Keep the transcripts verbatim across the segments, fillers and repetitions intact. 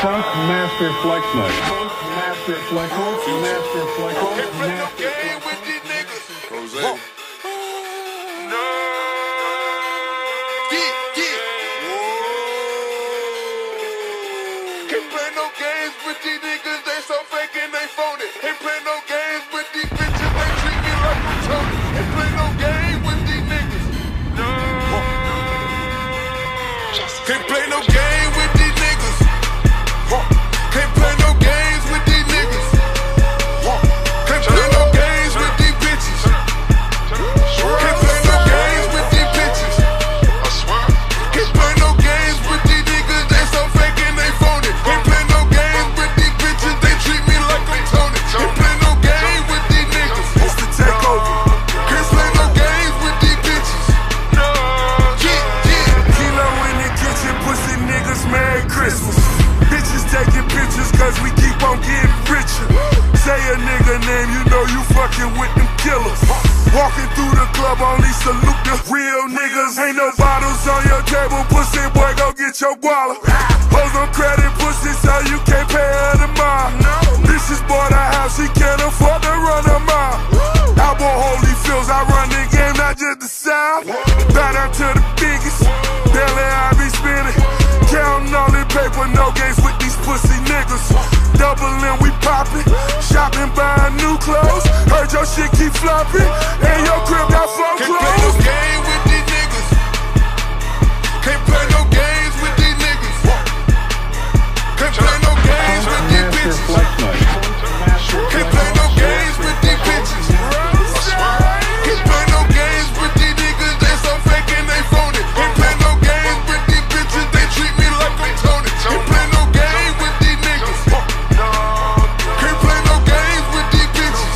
Funk Master Flex Night. Funk Master Flex. Funk Master Flex. Funk Master Flex. With these niggas. Jose. No. Get, get. Can't play no games with these niggas. They so fake and they phony. Can't play no games with these bitches. They treat me like I'm Tony. Can't play no game with these niggas. No. Can't play no game with these niggas. Can't play no games with these niggas. Can't play no games with these bitches. Can't play no games with these bitches. I swear. Can't play no games with these niggas. They so fake and they phony. Can't play no games with these bitches. They treat me like I'm Tony. Can't play no game with these niggas. It's the takeover. Can't play no games with these bitches. No. Get, get. Kilo in the kitchen, pussy niggas, Merry Christmas. Bitches taking pictures cause we keep on getting richer. Say a nigga name, you know you fucking with them killers. Walking through the club, only salute the real niggas. Ain't no bottles on your table, pussy boy, go get your guala. Hoes on credit, pussy, so you can't pay her the mile. Bitches bought a house, she can't afford to run a mile. I bought Holyfields, I run the game, not just the South. Bow down to the biggest, daily I be spinning. Counting all the paper, no games with these pussy niggas. Doubling, we poppin', shopping, buying new clothes. Heard your shit keep flopping, and your crib got flow Can't play no clothes. game with these niggas. Can't play no games with these niggas. Can't play no games with these Master bitches. Flex Night. Can't play no games with these bitches. Can't play no games with these niggas. They so fake and they phony. Can't play no games with these bitches. They treat me like I'm Tony. Can't play no game with these niggas. Can't play no games with these bitches.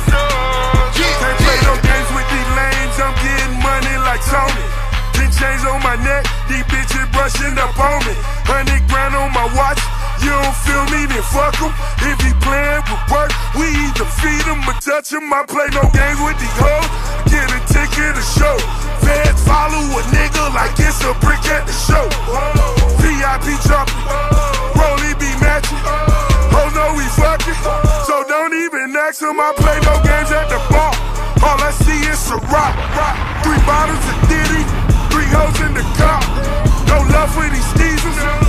Can't play no games with these lanes, I'm getting money like Tony. Ten chains on my neck, these bitches brushing up on me. Hundred grand on my watch, you don't feel me, then fuck em. If he playin' with work, we either feed him or touch him. I play no games with these hoes, get a ticket to show. Feds follow a nigga like it's a brick at the show. V I P jumping, Rollie be matching. Oh no, we fucking, so don't even ask him. I play no games at the bar. All I see is a rock, rock. Three bottles of Diddy, three hoes in the car. No love for these sneezers.